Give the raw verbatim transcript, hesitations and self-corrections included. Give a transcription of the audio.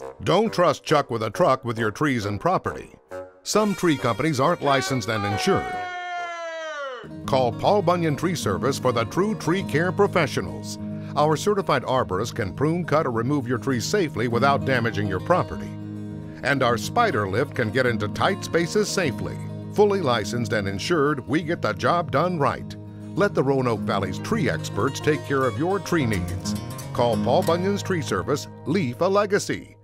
Don't trust Chuck with a truck with your trees and property. Some tree companies aren't licensed and insured. Call Paul Bunyan Tree Service for the true tree care professionals. Our certified arborists can prune, cut, or remove your trees safely without damaging your property. And our spider lift can get into tight spaces safely. Fully licensed and insured, we get the job done right. Let the Roanoke Valley's tree experts take care of your tree needs. Call Paul Bunyan's Tree Service, leave a legacy.